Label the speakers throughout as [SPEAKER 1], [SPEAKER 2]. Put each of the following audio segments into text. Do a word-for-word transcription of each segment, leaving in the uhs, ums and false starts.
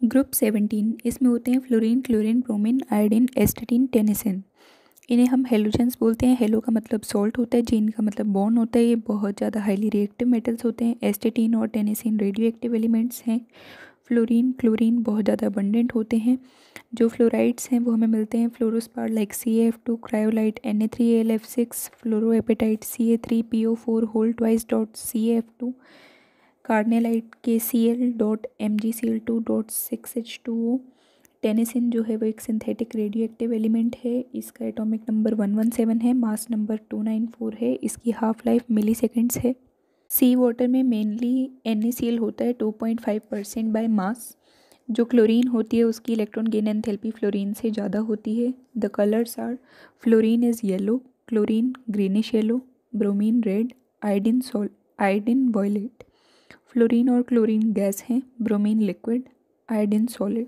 [SPEAKER 1] Group seventeen, इसमें होते हैं fluorine, chlorine, bromine, iodine, astatine, tennessine. इन्हें हम हेलोजेंस बोलते हैं। हेलो का मतलब सॉल्ट होता है, जीन का मतलब बॉन्ड होता है। ये बहुत ज़्यादा हाईली रिएक्टिव मेटल्स होते हैं। एस्टेटिन और टेनिसिन रेडियो एक्टिव एलिमेंट्स हैं। फ्लोरीन, क्लोरीन बहुत ज़्यादा अबंडेंट होते हैं। जो फ्लोराइड्स हैं वो हमें मिलते हैं fluorspar like C F two, cryolite, N A three L F six, fluorapatite C A three P O four whole twice dot C F two, carnallite K C L dot M G C L two dot six H two O. Tennessine जो है वो एक synthetic radio active element है। इसका atomic number one one seven है, mass number two nine four है। इसकी half life milliseconds है। सी वाटर में mainly N A C L होता है two point five percent by mass. जो क्लोरीन होती है उसकी इलेक्ट्रॉन गेन एंथैल्पी फ्लोरीन से ज़्यादा होती है। The colours are fluorine is yellow, chlorine greenish yellow, bromine red, iodine sol iodine violet. Fluorine और क्लोरीन गैस हैं, ब्रोमीन लिक्विड, आयोडीन सॉलिड।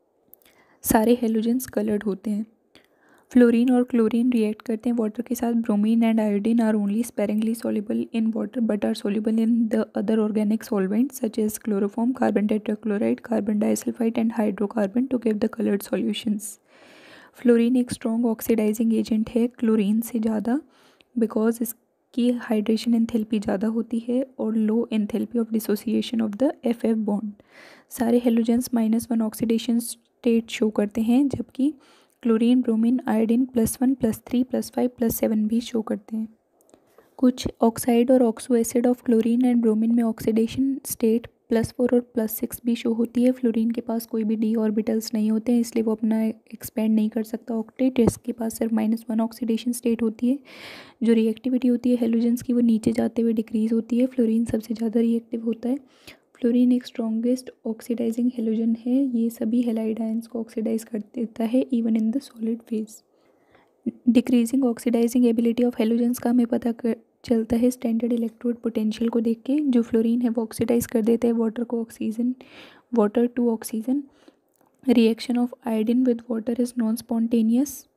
[SPEAKER 1] सारे हेलोजेंस कलर्ड होते हैं। फ्लोरीन और क्लोरीन रिएक्ट करते हैं वाटर के साथ। Bromine and iodine are only sparingly soluble in water but are soluble in the other organic solvents such as chloroform, carbon tetrachloride, carbon disulfide and hydrocarbon to give the colored solutions. Fluorine एक strong oxidising agent है chlorine से ज़्यादा, because इसकी hydration enthalpy ज़्यादा होती है और low enthalpy of dissociation of the F F bond. सारे halogens minus one oxidation state show करते हैं, जबकि chlorine, bromine, iodine plus one, plus three, plus five, plus seven भी शो करते हैं। कुछ ऑक्साइड और oxo acid of chlorine and bromine में ऑक्सीडेशन स्टेट प्लस फोर और प्लस सिक्स भी शो होती है। फ्लोरीन के पास कोई भी डी ऑर्बिटल्स नहीं होते हैं, इसलिए वो अपना एक्सपेंड नहीं कर सकता ऑक्टेट। इसके पास सिर्फ माइनस वन ऑक्सीडेशन स्टेट होती है। जो रिएक्टिविटी होती है हेलोजेंस की वो नीचे जाते हुए डिक्रीज होती है। फ्लोरीन सबसे ज़्यादा रिएक्टिव होता है। फ्लोरीन एक स्ट्रॉन्गेस्ट ऑक्सीडाइजिंग हेलोजन है। ये सभी हेलाइड आयंस को ऑक्सीडाइज कर देता है even in the solid phase. Decreasing oxidising ability of halogens का हमें पता कर चलता है स्टैंडर्ड इलेक्ट्रोड पोटेंशियल को देख के। जो फ्लोरीन है वो ऑक्सीडाइज कर देता है वाटर को oxygen water to oxygen. Reaction of iodine with water is non spontaneous.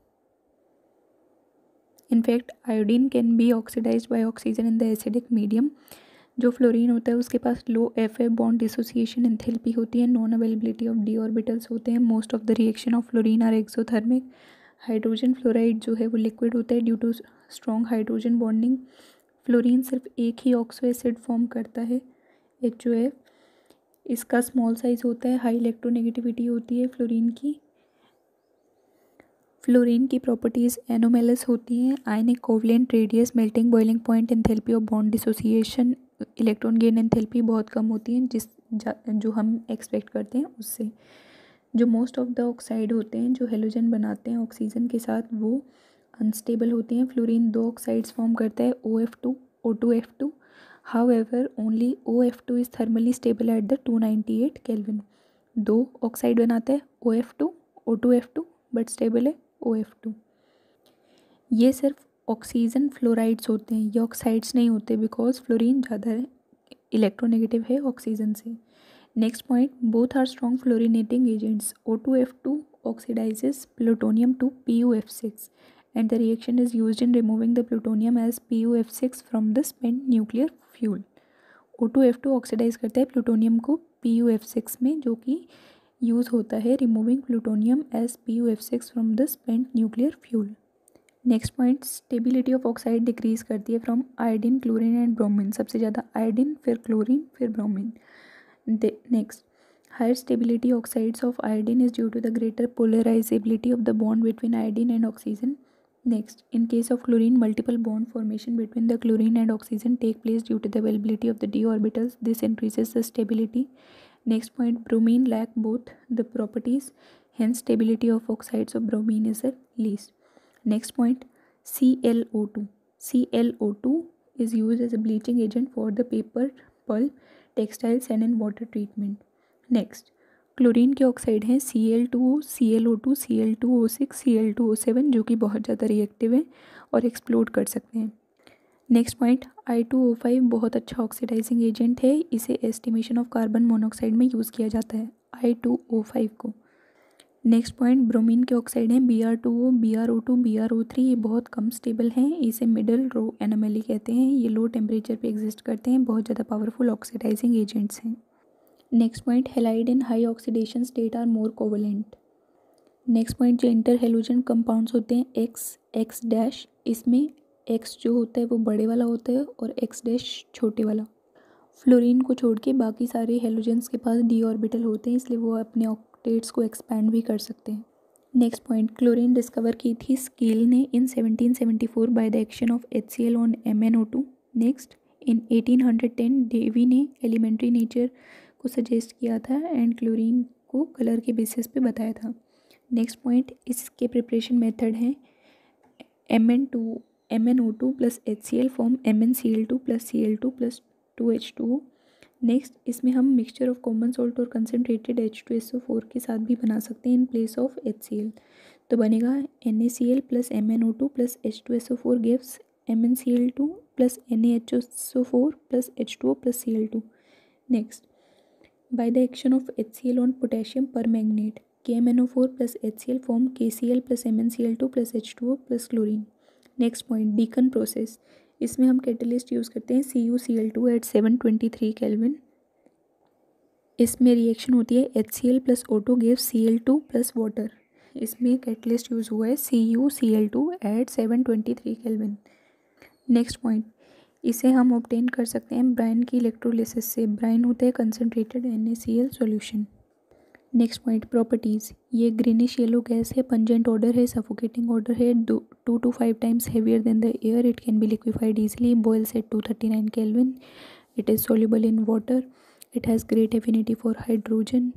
[SPEAKER 1] In fact iodine can be oxidised by oxygen in the acidic medium. जो फ्लोरीन होता है उसके पास low F F bond dissociation enthalpy होती है, non availability of d orbitals होते हैं। Most of the reaction of fluorine are exothermic. Hydrogen fluoride जो है वो लिक्विड होता है due to strong hydrogen bonding. Fluorine सिर्फ एक ही ऑक्सो एसिड फॉर्म करता है, एच ओ एफ। इसका स्मॉल साइज होता है, हाई इलेक्ट्रोनेगेटिविटी होती है फ्लोरीन की। फ्लोरीन की प्रॉपर्टीज़ एनोमेलस होती हैं। Ionic covalent radius, melting boiling point, enthalpy of bond dissociation, electron gain enthalpy बहुत कम होती हैं जिस जो हम एक्सपेक्ट करते हैं उससे। जो मोस्ट ऑफ द ऑक्साइड होते हैं जो हेलोजन बनाते हैं ऑक्सीजन के साथ वो अनस्टेबल होते हैं। फ्लोरीन दो ऑक्साइड्स फॉर्म करता है, O F two, O two F two. However only O F two is thermally stable at the two ninety eight kelvin. दो ऑक्साइड बनाता है O F two, O two F two, but stable है O F to. ये सिर्फ oxygen fluorides होते हैं, ये oxides नहीं होते, बिकॉज फ्लोरीन ज़्यादा इलेक्ट्रोनेगेटिव है ऑक्सीजन से। Next point, both are strong fluorinating agents. O two F two oxidises plutonium to P U F six and the reaction is used in removing the plutonium as P U F six from the spent nuclear fuel. O two F two oxidise करता है plutonium को P U F six में, जो कि use होता है removing plutonium as P U F six from the spent nuclear fuel. Next point, stability of oxide decrease करती है from iodine, chlorine and bromine. सबसे ज़्यादा आयोडीन, फिर क्लोरीन, फिर bromine. Next, higher stability oxides of iodine is due to the greater polarizability of the bond between iodine and oxygen. Next, in case of chlorine, multiple bond formation between the chlorine and oxygen take place due to the availability of the d orbitals. This increases the stability. Next point, bromine lack both the properties, hence stability of oxides of bromine is the least. Next point, C L O two. C L O two is used as a bleaching agent for the paper, pulp, textiles and in water treatment. Next, chlorine के oxide हैं C L two O, C L O two, C L two O six, C L two O seven, जो कि बहुत ज़्यादा reactive हैं और explode कर सकते हैं। Next point, I two O five बहुत अच्छा ऑक्सीडाइजिंग एजेंट है। इसे एस्टिमेशन ऑफ कार्बन मोनोऑक्साइड में यूज़ किया जाता है, आई टू ओ फाइव को। नेक्स्ट पॉइंट, ब्रोमीन के ऑक्साइड हैं B R two O, B R O two, B R O three. ये बहुत कम स्टेबल हैं, इसे मिडल रो एनोमली कहते हैं। ये लो टेम्परेचर पे एग्जिस्ट करते हैं, बहुत ज़्यादा पावरफुल ऑक्सीडाइजिंग एजेंट्स हैं। Next point, halide in high oxidation state are more covalent. Next point, जो इंटर हैलोजन कंपाउंड्स होते हैं एक्स एक्स डैश, इसमें एक्स जो होता है वो बड़े वाला होता है और एक्स डैश छोटे वाला। फ्लोरीन को छोड़ के बाकी सारे हैलोजेंस के पास डी ऑर्बिटल होते हैं, इसलिए वो अपने ऑक्टेट्स को एक्सपैंड भी कर सकते हैं। नेक्स्ट पॉइंट, क्लोरीन डिस्कवर की थी स्कील ने in seventeen seventy four by the action of H C L on M N O two. Next, in eighteen hundred ten Davy ने एलिमेंट्री नेचर को सजेस्ट किया था एंड क्लोरीन को colour के basis पे बताया था। नेक्स्ट पॉइंट, इसके प्रिपरेशन मेथड हैं M N two M N O two plus H C L form M N C L two plus C L two plus two H two O. Next, इसमें हम mixture of common salt और concentrated H two S O four के साथ भी बना सकते हैं in place of H C L. तो बनेगा N A C L plus M N O two plus H two S O four gives M N C L two plus N A H S O four plus H two O plus C L two. Next, by the action of H C l on potassium permanganate, K M N O four plus H C l form K C l plus M n C l two plus H two O plus chlorine। Next point, Deacon process, इसमें हम catalyst use करते हैं C U C L two at seven twenty three kelvin. इसमें reaction होती है H C L plus O two gives C L two plus water. इसमें catalyst use हुआ है C U C L two at seven twenty three kelvin. Next point, इसे हम obtain कर सकते हैं ब्राइन की इलेक्ट्रोलिसिस से। ब्राइन होता है concentrated N A C L solution. Next point, properties, ये ग्रीनिश येलो गैस है, पंजेंट ऑर्डर है, सफोकेटिंग ऑर्डर है, two to five times heavier than the air, it can be liquefied easily, boils at two thirty nine kelvin, it is soluble in water, it has great affinity for hydrogen.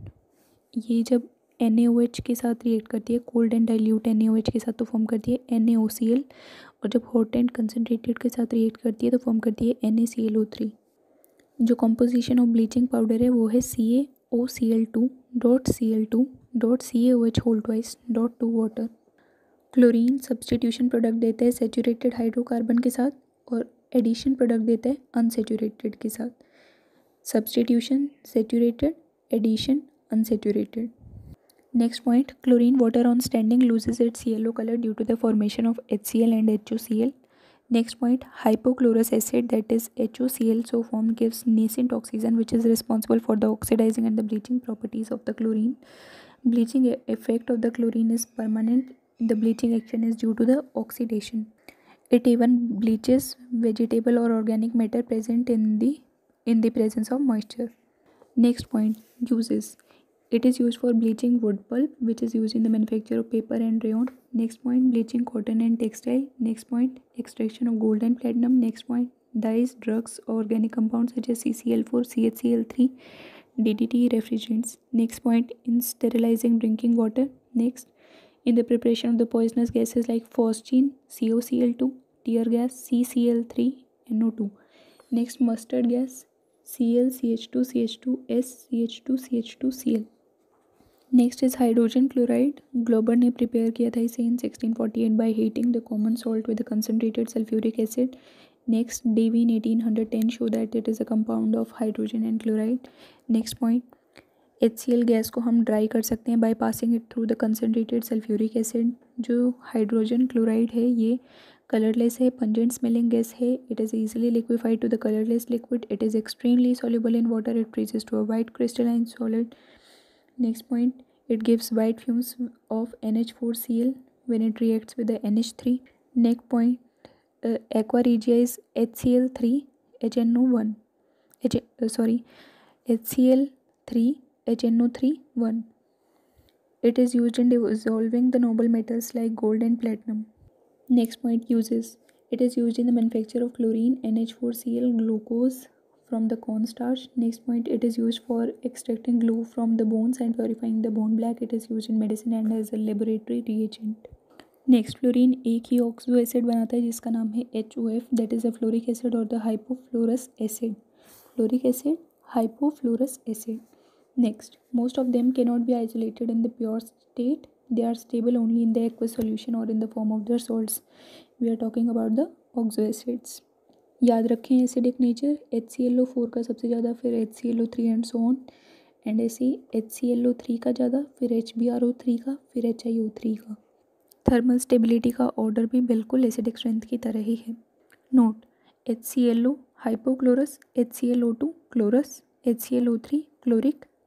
[SPEAKER 1] ये जब N A O H के साथ react करती है, cold and dilute N A O H के साथ, तो form करती है N A O C L, और जब हॉट एंड कंसनट्रेटेड के साथ रिएक्ट करती है तो फॉर्म करती है N A C L O three. जो कॉम्पोजिशन ऑफ ब्लीचिंग पाउडर है वो है C A O C L two dot C L two dot C A O H whole twice dot two water. Chlorine substitution product देता है saturated hydrocarbon के साथ और addition product देता है अनसेचूरेटेड के साथ। Substitution, saturated, addition, unsaturated. Next point, chlorine water on standing loses its yellow color due to the formation of H C l and H O C l. Next point, hypochlorous acid, that is H O C l, so formed, gives nascent oxygen which is responsible for the oxidizing and the bleaching properties of the chlorine. Bleaching effect of the chlorine is permanent. The bleaching action is due to the oxidation. It even bleaches vegetable or organic matter present in the in the presence of moisture. Next point, uses. It is used for bleaching wood pulp, which is used in the manufacture of paper and rayon. Next point, bleaching cotton and textile. Next point, extraction of gold and platinum. Next point, dyes, drugs, organic compounds such as C C l four, C H C l three, D D T, refrigerants. Next point, in sterilizing drinking water. Next, in the preparation of the poisonous gases like phosgene, C O C l two, tear gas, C C l three, N O two. Next, mustard gas, C l C H two C H two S C H two C H two C l. Next is hydrogen chloride. Glauber ने prepare किया था इसे in sixteen forty eight by heating the common salt with concentrated sulphuric acid. Next, Davy in eighteen hundred ten show that it is a compound of hydrogen and chloride. Next point, H C L gas को हम dry कर सकते हैं by passing it through the concentrated sulphuric acid. जो hydrogen chloride है ये colourless है, pungent smelling gas है, it is easily liquefied to the colourless liquid, it is extremely soluble in water, it freezes to a white crystalline solid. Next point, it gives white fumes of N H four C l when it reacts with the N H three. Next point, uh, aqua regia is H C l three H N O one. H, uh, sorry, H C l three H N O three one. It is used in dissolving the noble metals like gold and platinum. Next point, uses. It is used in the manufacture of chlorine, N H four C l, glucose from the cornstarch. Next point, it is used for extracting glue from the bones and purifying the bone black. It is used in medicine and as a laboratory reagent. Next, fluorine एक ही oxo acid बनाता है जिसका नाम है H O F, that is a fluoric acid और the hypofluorous acid. Fluoric acid, hypofluorous acid. Next, most of them can not be isolated in the pure state, they are stable only in the aqueous solution और in the form of their salts. We are talking about the oxo acids. याद रखें acidic nature, H C L O four का सबसे ज़्यादा, फिर H C L O three and so on, and ऐसे H C L O three का ज़्यादा, फिर H B R O three का, फिर एच आई ओ थ्री का। थर्मल स्टेबिलिटी का ऑर्डर भी बिल्कुल एसिडिक स्ट्रेंथ की तरह ही है। Note, H C L O hypochlorous, H C L O two chlorous, H C L O three chloric,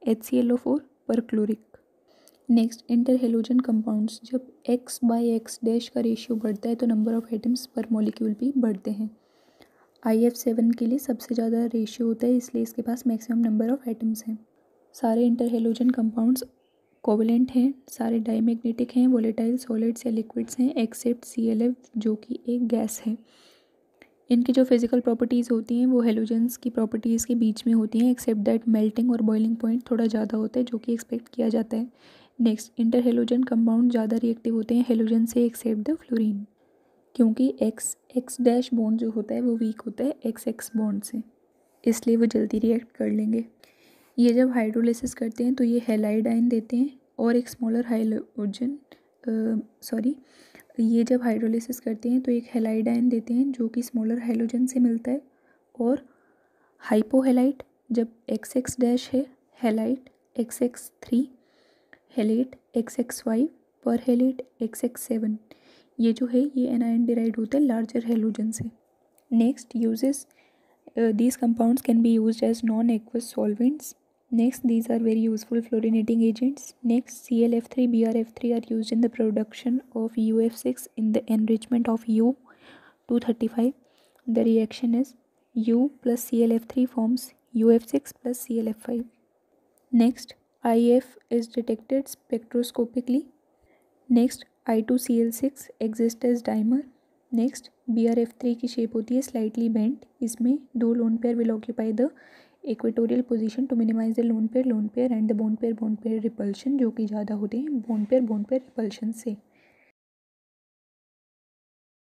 [SPEAKER 1] H C L O four perchloric. Next, inter halogen compounds, जब X by X dash का ratio बढ़ता है तो number of atoms पर molecule भी बढ़ते हैं। I F seven के लिए सबसे ज़्यादा रेशियो होता है, इसलिए इसके पास मैक्सिमम नंबर ऑफ एटम्स हैं। सारे इंटर हेलोजन कंपाउंड्स कोवलेंट हैं, सारे डाईमैग्नेटिक हैं, वोलेटाइल सॉलिड्स या लिक्विड्स हैं, एक्सेप्ट सी एल एफ जो कि एक गैस है। इनकी जो फिजिकल प्रॉपर्टीज़ होती हैं वो हेलोजेंस की प्रॉपर्टीज़ के बीच में होती हैं, एक्सेप्ट दैट मेल्टिंग और बॉइलिंग पॉइंट थोड़ा ज़्यादा होता है जो कि एक्सपेक्ट किया जाता है। नेक्स्ट, इंटर हेलोजन कंपाउंड ज़्यादा रिएक्टिव होते हैं हेलोजन से एक्सेप्ट द फ्लोरीन, क्योंकि एक्स एक्स डैश बॉन्ड जो होता है वो वीक होता है एक्स एक्स बॉन्ड से, इसलिए वो जल्दी रिएक्ट कर लेंगे। ये जब हाइड्रोलिसिस करते हैं तो ये हैलाइड आयन देते हैं और एक स्मॉलर हाइड्रोजन सॉरी ये जब हाइड्रोलिसिस करते हैं तो एक हैलाइड आयन देते हैं जो कि स्मॉलर हाइड्रोजन से मिलता है। और हाइपोहेलाइट जब एक्स एक्स डैश है, halite X X three, halate X X five, perhalate X X seven, ये जो है ये एनायन डिराइड होता है लार्जर हेलोजन से। Next, uses, these compounds can be used as non-aqueous solvents. Next, these are very useful fluorinating agents. Next, C L F three, B R F three are used in the production of U F six in the enrichment of U two thirty-five. The reaction is U plus C L F three forms U F six plus C L F five. Next, I F is detected spectroscopically. Next, I two C L six exists as dimer. Next, B R F three की shape होती है slightly bent, इसमें दो lone pair will occupy the equatorial position to minimise the lone pair lone pair and the bond pair bond pair repulsion, जो कि ज़्यादा होते हैं bond pair bond pair repulsion से।